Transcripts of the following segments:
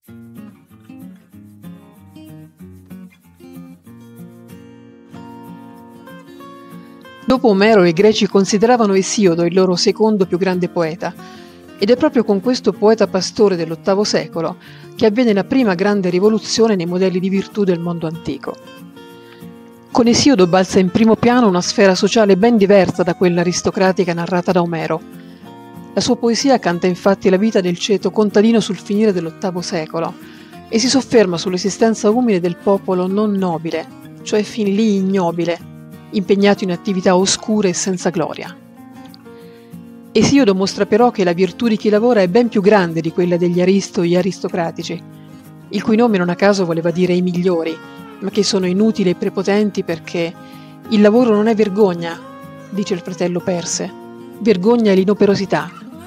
Dopo Omero i greci consideravano Esiodo il loro secondo più grande poeta, ed è proprio con questo poeta pastore dell'VIII secolo che avviene la prima grande rivoluzione nei modelli di virtù del mondo antico. Con Esiodo balza in primo piano una sfera sociale ben diversa da quella aristocratica narrata da Omero. La sua poesia canta infatti la vita del ceto contadino sul finire dell'VIII secolo e si sofferma sull'esistenza umile del popolo non nobile, cioè fin lì ignobile, impegnato in attività oscure e senza gloria. Esiodo mostra però che la virtù di chi lavora è ben più grande di quella degli aristoi aristocratici, il cui nome non a caso voleva dire i migliori, ma che sono inutili e prepotenti perché il lavoro non è vergogna, dice il fratello Perse, vergogna è l'inoperosità.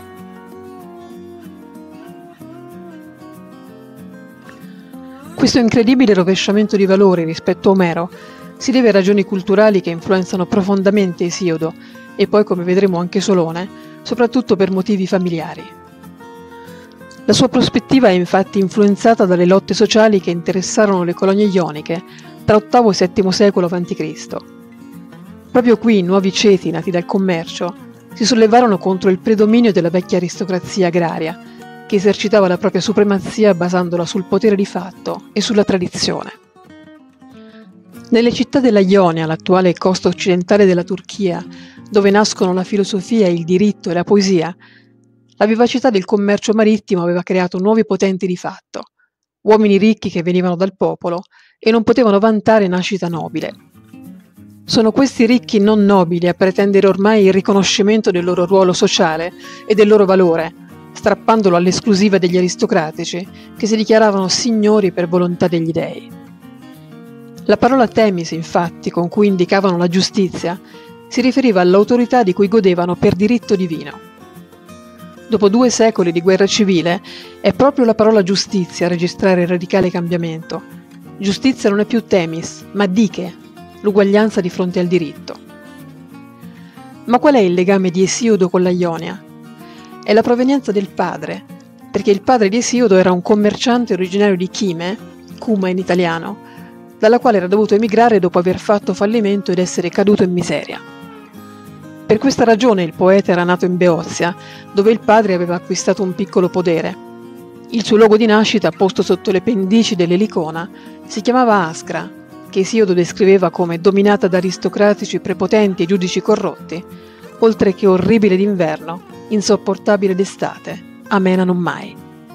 Questo incredibile rovesciamento di valori rispetto a Omero si deve a ragioni culturali che influenzano profondamente Esiodo e poi, come vedremo, anche Solone, soprattutto per motivi familiari. La sua prospettiva è infatti influenzata dalle lotte sociali che interessarono le colonie ioniche tra VIII e VII secolo a.C. Proprio qui nuovi ceti nati dal commercio si sollevarono contro il predominio della vecchia aristocrazia agraria, che esercitava la propria supremazia basandola sul potere di fatto e sulla tradizione. Nelle città della Ionia, l'attuale costa occidentale della Turchia, dove nascono la filosofia, il diritto e la poesia, la vivacità del commercio marittimo aveva creato nuovi potenti di fatto, uomini ricchi che venivano dal popolo e non potevano vantare nascita nobile. Sono questi ricchi non nobili a pretendere ormai il riconoscimento del loro ruolo sociale e del loro valore, strappandolo all'esclusiva degli aristocratici, che si dichiaravano signori per volontà degli dei. La parola temis, infatti, con cui indicavano la giustizia, si riferiva all'autorità di cui godevano per diritto divino. Dopo 2 secoli di guerra civile, è proprio la parola giustizia a registrare il radicale cambiamento. Giustizia non è più temis, ma dike, l'uguaglianza di fronte al diritto. Ma qual è il legame di Esiodo con la Ionia? È la provenienza del padre, perché il padre di Esiodo era un commerciante originario di Chime, Cuma in italiano, dalla quale era dovuto emigrare dopo aver fatto fallimento ed essere caduto in miseria. Per questa ragione il poeta era nato in Beozia, dove il padre aveva acquistato un piccolo podere. Il suo luogo di nascita, posto sotto le pendici dell'Elicona, si chiamava Ascra, che Esiodo descriveva come dominata da aristocratici prepotenti e giudici corrotti, oltre che orribile d'inverno, insopportabile d'estate, amena non mai.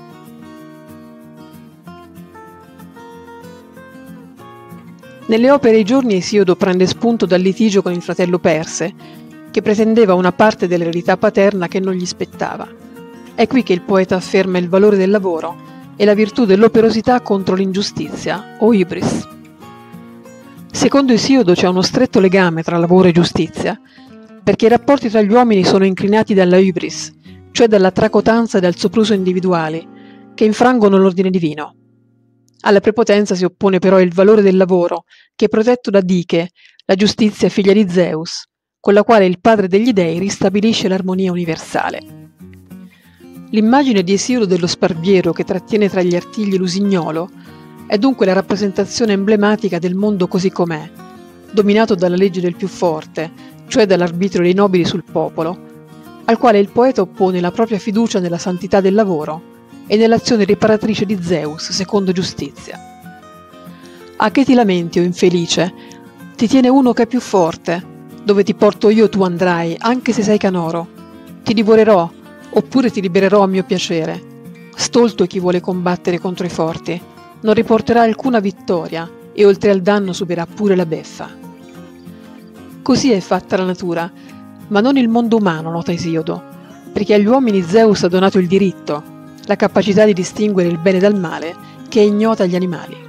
Nelle opere I giorni Esiodo prende spunto dal litigio con il fratello Perse, che pretendeva una parte dell'eredità paterna che non gli spettava. È qui che il poeta afferma il valore del lavoro e la virtù dell'operosità contro l'ingiustizia, o ibris. Secondo Esiodo c'è uno stretto legame tra lavoro e giustizia, perché i rapporti tra gli uomini sono inclinati dalla ibris, cioè dalla tracotanza e dal sopruso individuali, che infrangono l'ordine divino. Alla prepotenza si oppone però il valore del lavoro, che è protetto da Dike, la giustizia figlia di Zeus, con la quale il padre degli dei ristabilisce l'armonia universale. L'immagine di Esiodo dello sparviero che trattiene tra gli artigli l'usignolo è dunque la rappresentazione emblematica del mondo così com'è, dominato dalla legge del più forte, cioè dall'arbitrio dei nobili sul popolo, al quale il poeta oppone la propria fiducia nella santità del lavoro e nell'azione riparatrice di Zeus secondo giustizia. A che ti lamenti, o infelice? Ti tiene uno che è più forte. Dove ti porto io tu andrai, anche se sei canoro. Ti divorerò, oppure ti libererò a mio piacere. Stolto è chi vuole combattere contro i forti. Non riporterà alcuna vittoria e oltre al danno subirà pure la beffa. Così è fatta la natura, ma non il mondo umano, nota Esiodo, perché agli uomini Zeus ha donato il diritto, la capacità di distinguere il bene dal male, che è ignota agli animali.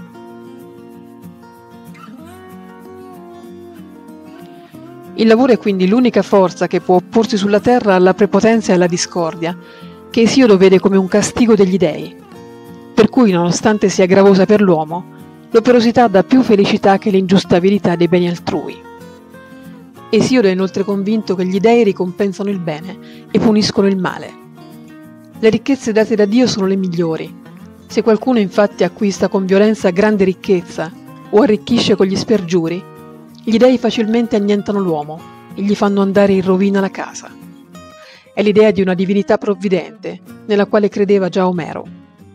Il lavoro è quindi l'unica forza che può opporsi sulla terra alla prepotenza e alla discordia, che Esiodo vede come un castigo degli dei, per cui, nonostante sia gravosa per l'uomo, l'operosità dà più felicità che l'ingiustabilità dei beni altrui. Esiodo è inoltre convinto che gli dei ricompensano il bene e puniscono il male. Le ricchezze date da Dio sono le migliori, Se qualcuno infatti acquista con violenza grande ricchezza o arricchisce con gli spergiuri, gli dei facilmente annientano l'uomo e gli fanno andare in rovina la casa. È l'idea di una divinità provvidente, nella quale credeva già Omero.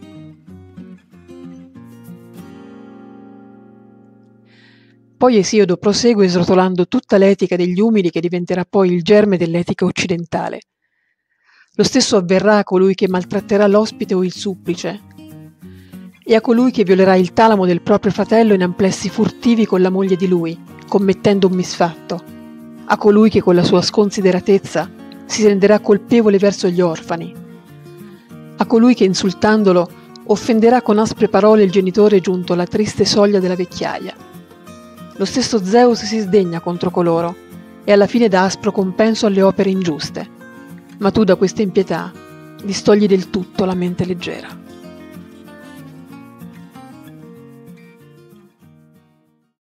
Poi Esiodo prosegue srotolando tutta l'etica degli umili che diventerà poi il germe dell'etica occidentale. Lo stesso avverrà a colui che maltratterà l'ospite o il supplice, e a colui che violerà il talamo del proprio fratello in amplessi furtivi con la moglie di lui, commettendo un misfatto, a colui che con la sua sconsideratezza si renderà colpevole verso gli orfani, a colui che insultandolo offenderà con aspre parole il genitore giunto alla triste soglia della vecchiaia. Lo stesso Zeus si sdegna contro coloro e alla fine dà aspro compenso alle opere ingiuste, ma tu da questa impietà distogli del tutto la mente leggera.